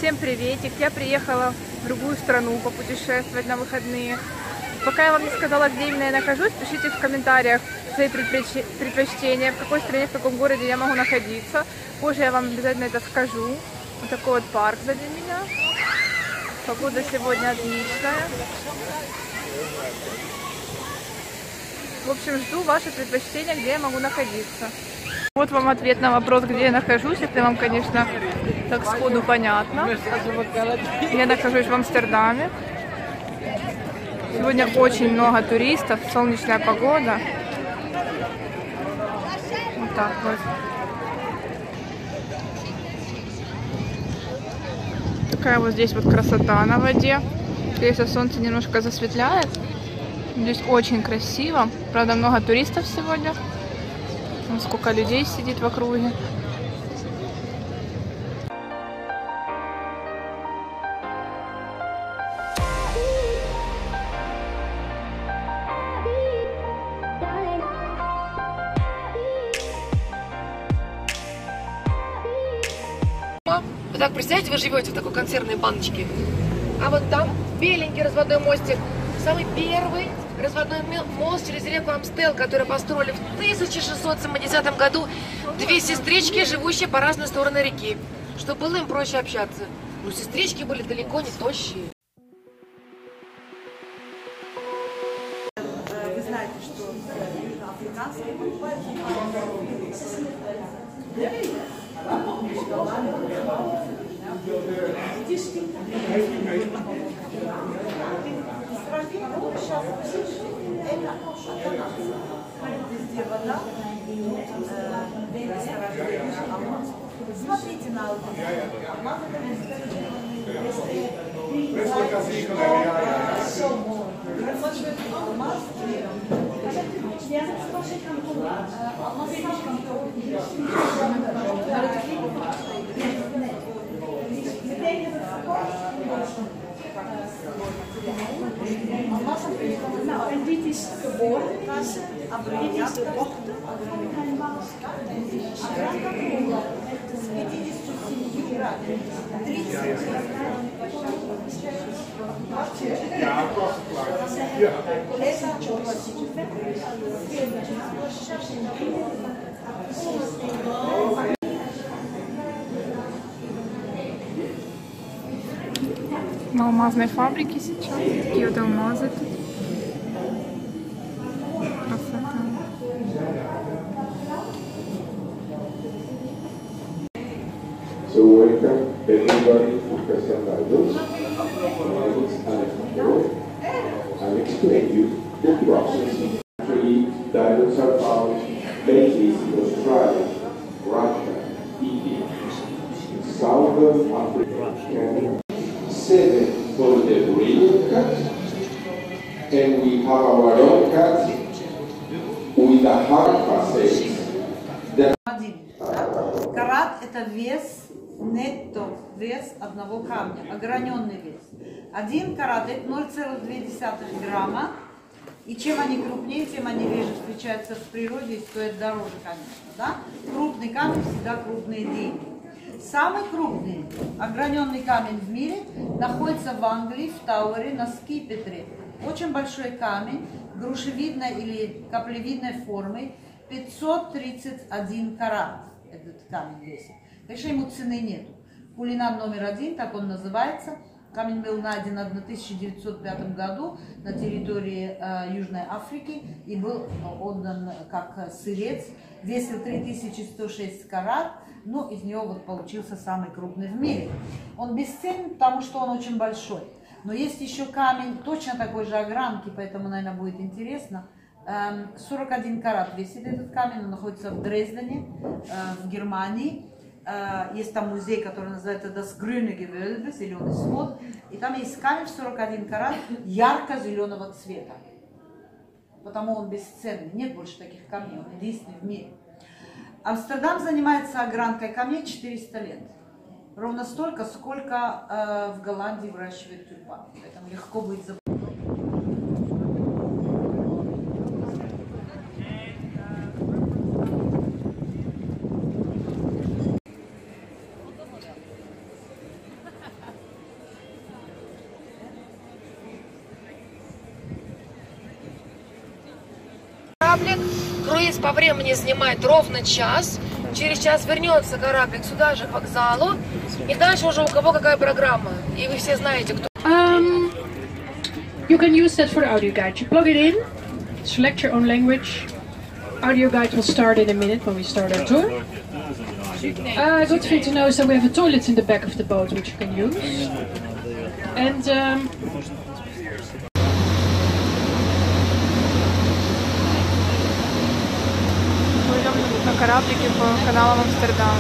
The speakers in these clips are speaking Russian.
Всем приветик! Я приехала в другую страну попутешествовать на выходные. Пока я вам не сказала, где именно я нахожусь, пишите в комментариях свои предпочтения, в какой стране, в каком городе я могу находиться. Позже я вам обязательно это скажу. Вот такой вот парк сзади меня. Погода сегодня отличная. В общем, жду ваши предпочтения, где я могу находиться. Вот вам ответ на вопрос, где я нахожусь, если вам, конечно, так сходу понятно. Я нахожусь в Амстердаме. Сегодня очень много туристов, солнечная погода. Вот так вот. Такая вот здесь вот красота на воде. Если солнце немножко засветляет, здесь очень красиво. Правда, много туристов сегодня. Вон сколько людей сидит в округе. Вы так представляете, вы живете в такой консервной баночке, а вот там беленький разводной мостик, самый первый разводной мост через реку Амстел, который построили в 1670 году две сестрички, живущие по разные стороны реки, чтобы было им проще общаться. Но сестрички были далеко не тощие. Вы знаете, что южноафриканские везде вода, смотрите на En dit is geboortekassen, dit is de dochter van mijn man. На алмазной фабрике сейчас. Такие вот алмазы тут. Красота. So welcome everybody to Casandados. My name is Alejandro. I'll explain you the process. Actually, diamonds are found mainly in Australia, Russia, India, Southern Africa. 7 for the brilliant cut, and we have our own cut with a hard facade. Карат – это вес, нетто вес одного камня, ограненный вес. 1 карат – это 0,2 грамма, и чем они крупнее, тем они реже встречаются в природе и стоят дороже, конечно. Да? Крупный камень всегда крупные деньги. Самый крупный ограненный камень в мире находится в Англии, в Тауэре, на Скипетре. Очень большой камень, грушевидной или каплевидной формы, 531 карат этот камень весит. Конечно, ему цены нет. Кулинар номер 1, так он называется. Камень был найден в 1905 году на территории Южной Африки и был отдан как сырец. Весил 3106 карат. Ну, из него вот получился самый крупный в мире. Он бесценен, потому что он очень большой. Но есть еще камень точно такой же огранки, поэтому, наверное, будет интересно. 41 карат весит этот камень, он находится в Дрездене, в Германии. Есть там музей, который называется Das Grüne Gewölbe, зеленый свод. И там есть камень в 41 карат ярко-зеленого цвета. Потому он бесценный. Нет больше таких камней, он единственный в мире. Амстердам занимается огранкой камней 400 лет. Ровно столько, сколько в Голландии выращивают тюльпаны. Поэтому легко будет забыть. здесь по времени занимает ровно час. Через час вернется кораблик сюда же, к вокзалу. И дальше уже у кого какая программа. И вы все знаете, кто... You can use that for the audio guide. You plug it in, select your own language. Audio guide will start in a minute when we start our tour. Good thing to know is that we have a toilet in the back of the boat which you can use. And Пойдем на кораблике по каналам Амстердама.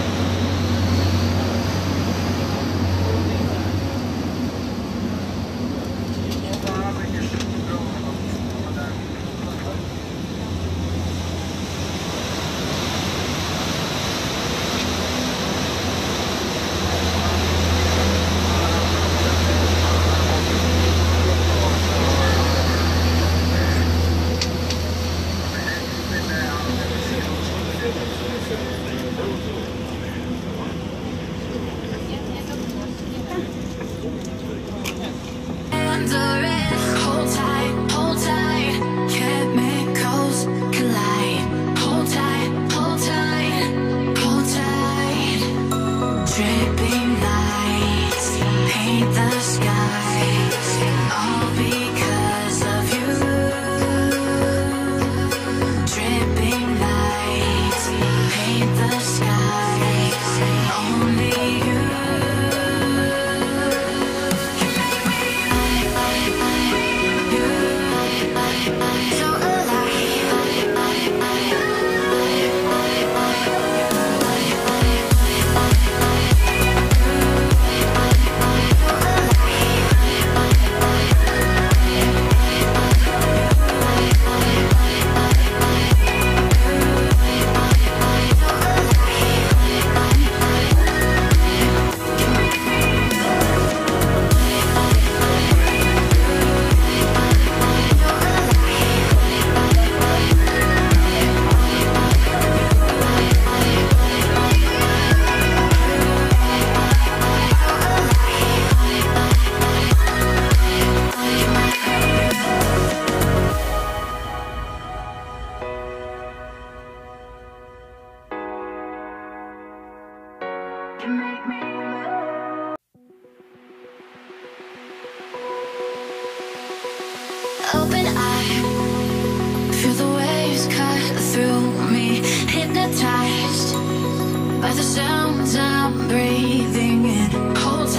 Open eye, feel the waves cut through me, hypnotized by the sounds I'm breathing in. Hold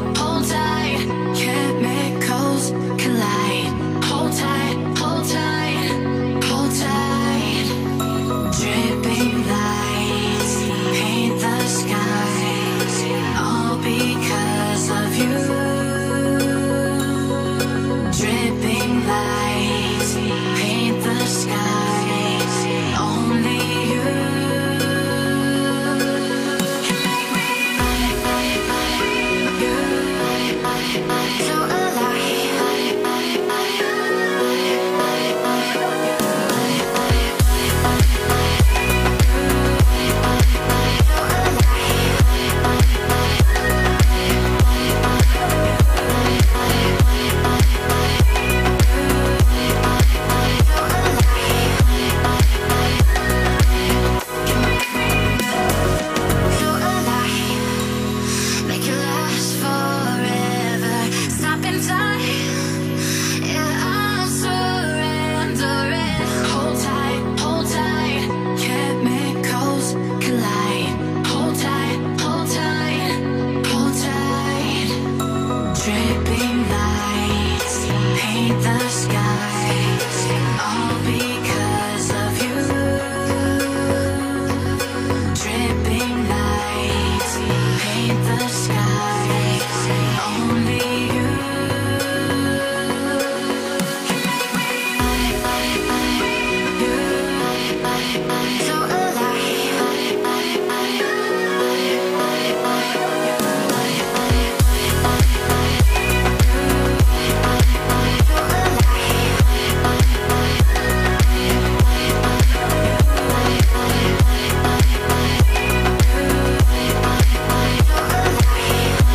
tight, chemicals collide. Hold tight, hold tight, hold tight. Dripping lights paint the skies, all because of you. Dripping lights paint the skies, only you can make me so alive.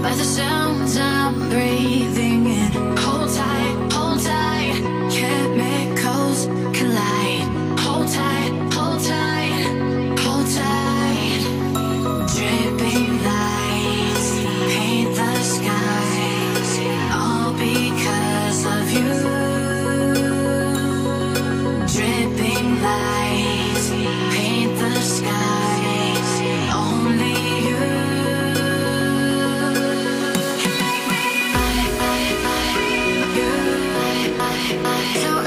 by the sounds I'm breathing in. Hold tight, chemicals collide. Hold tight, hold tight, hold tight. Dripping lights paint the skies, all because of you. Dripping lights paint the skies, only you can make me so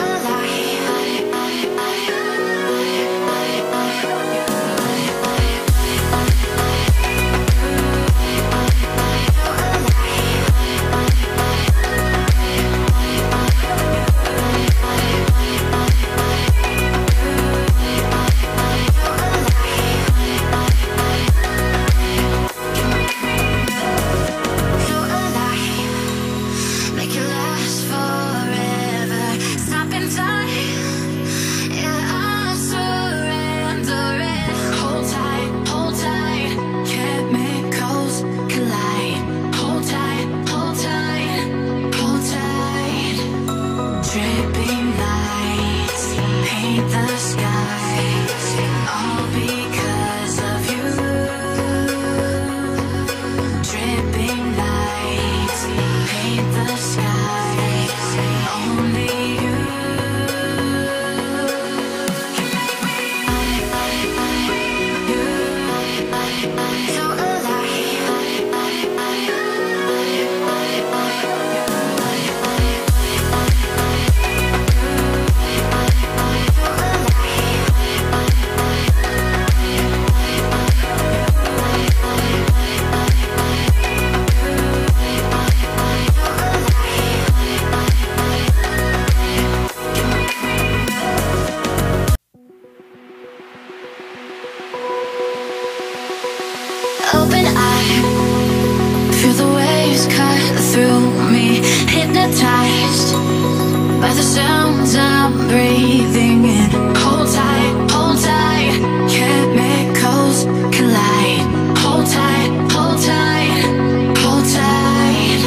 open eye, feel the waves cut through me, hypnotized by the sounds I'm breathing in. Hold tight, chemicals collide. Hold tight, hold tight, hold tight.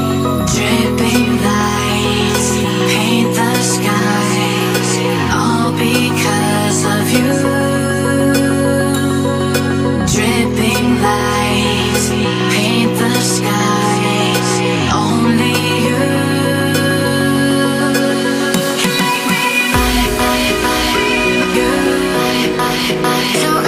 Dripping lights paint the skies, all because of you. Dripping lights paint the skies, only you can make me so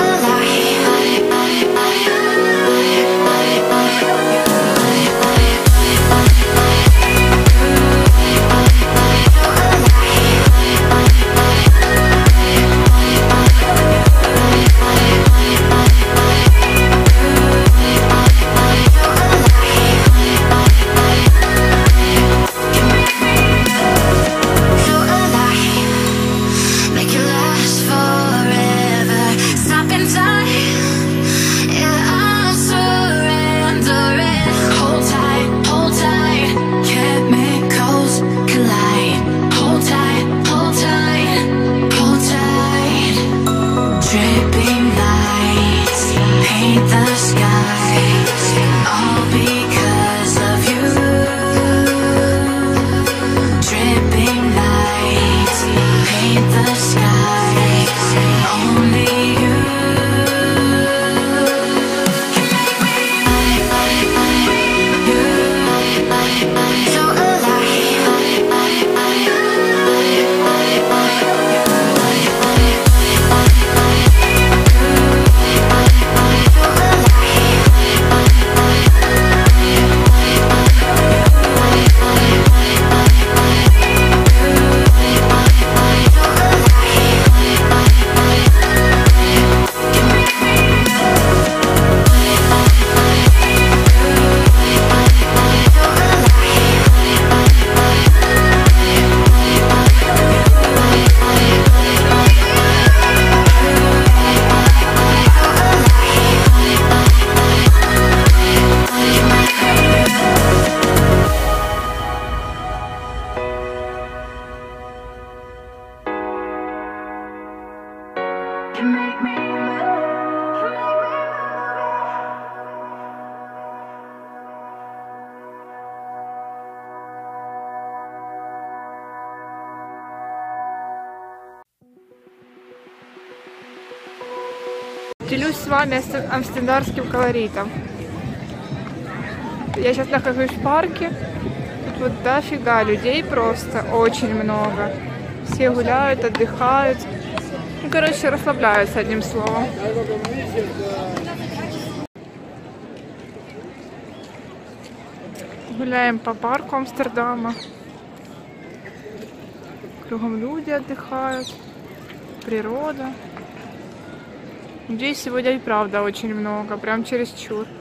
alive. Делюсь с вами амстердамским колоритом. Я сейчас нахожусь в парке. Тут вот дофига людей просто, очень много. Все гуляют, отдыхают. Ну, короче, расслабляются, одним словом. Гуляем по парку Амстердама. Кругом люди отдыхают. Природа. Людей сегодня и правда очень много, прям чересчур.